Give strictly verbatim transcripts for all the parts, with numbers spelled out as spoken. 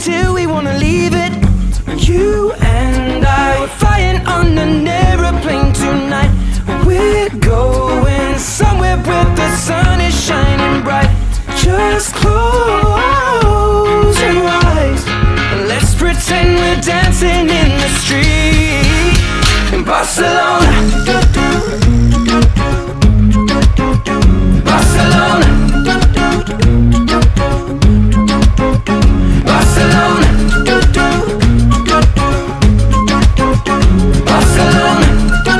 until we wanna leave it. You and I were flying on an aeroplane tonight. We're going somewhere where the sun is shining bright. Just close your eyes and let's pretend we're dancing in the street in Barcelona. Barcelona. Barcelona. Barcelona.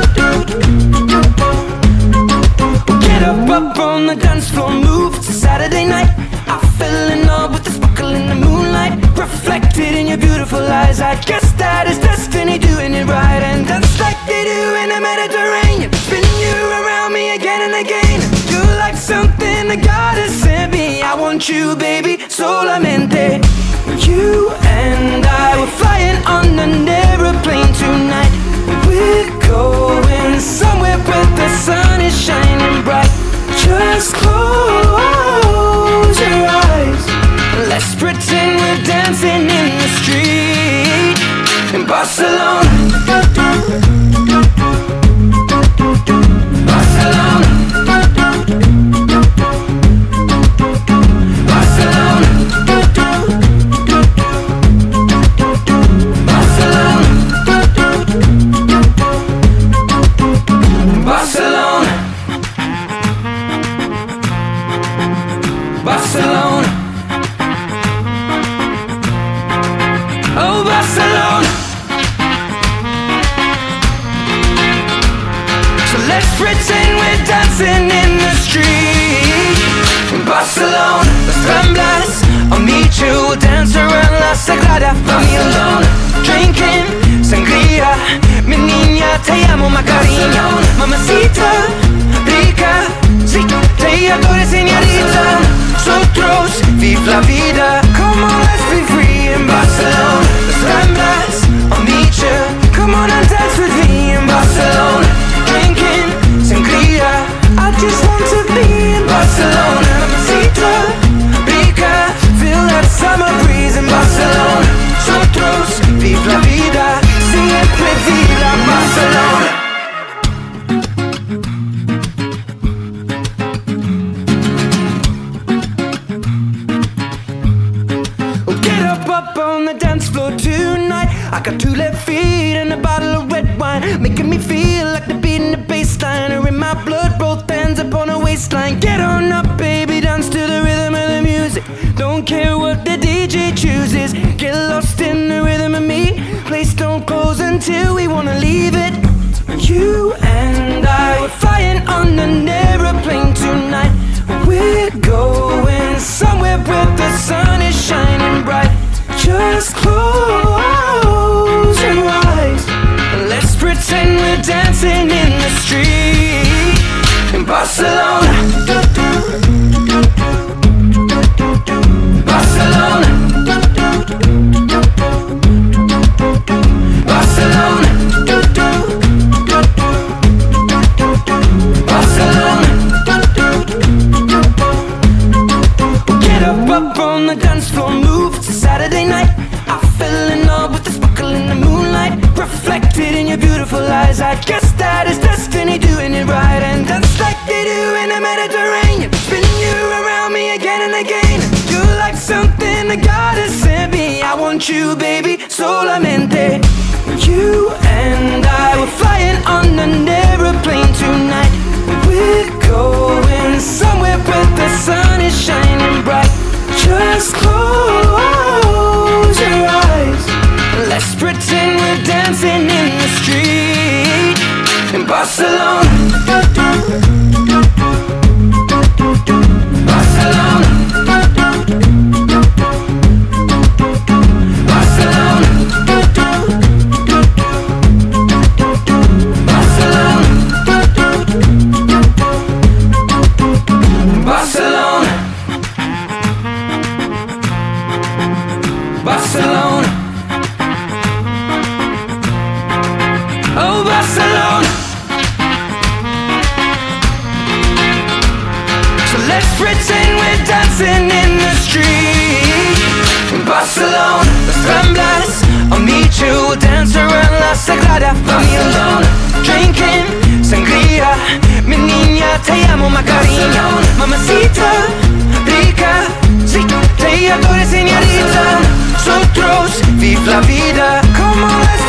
Get up, up on the dance floor, move. It's a Saturday night. I fell in love with the sparkle in the moonlight, reflected in your beautiful eyes. I guess that is destiny doing it right. And dance like they do in the Mediterranean, spinning you around me again and again. You're like something that God has sent me. I want you, baby, solamente. You and I were flying on an aeroplane tonight. We're going somewhere where the sun is shining bright. Just close your eyes. Let's pretend we're dancing in the street in Barcelona. Barcelona. Barcelona. Barcelona. Barcelona. Barcelona. Oh, Barcelona. So let's pretend we're dancing in the street in Barcelona. Las Ramblas, I'll meet you, we'll dance around La Sagrada Familia. Drinking sangria, mi niña, te amo, Macarena. Mamacita, rica, sí, te adoro, señorita. Nosotros, vive la vida. Come on, let's be free in Barcelona. Las Ramblas, I'll meet you. Come on and dance with me in Barcelona. Drinking sangria, I just want to be in Barcelona. Mamacita, rica, feel that summer breeze in Barcelona. Nosotros, vive la vida, siempre viva Barcelona. Up on the dance floor tonight. I got two left feet and a bottle of red wine, making me feel like the beat in the bassline are in my blood, both hands up on the waistline. Get on up, baby, dance to the rhythm of the music. Don't care what the D J chooses. Get lost in the rhythm of me. Place don't close until we wanna leave it. You and I were flying on an aeroplane tonight. We're going somewhere where the sun is shining bright. Just close your eyes and let's pretend we're dancing in the street in Barcelona. Barcelona. Barcelona. Barcelona. Get up, up on the dance floor, move. It's a Saturday night. I fell in love with the sparkle in the moonlight, reflected in your beautiful eyes. I guess that is destiny doing it right. And dance like they do in the Mediterranean, spinning you around me again and again. You're like something that God has sent me. I want you, baby, solamente. You and I were flying on an aeroplane tonight. We're going somewhere where the sun is shining bright. Just close your eyes. Let's pretend we're dancing in the street in Barcelona. Barcelona. Barcelona. Barcelona. Barcelona. Barcelona. Oh, Barcelona. sagrada familia. Drinking sangria, mi niña, te amo, my cariño. Mamacita, rica, sí, te adoro, señorita. Nosotros, vive la vida como es.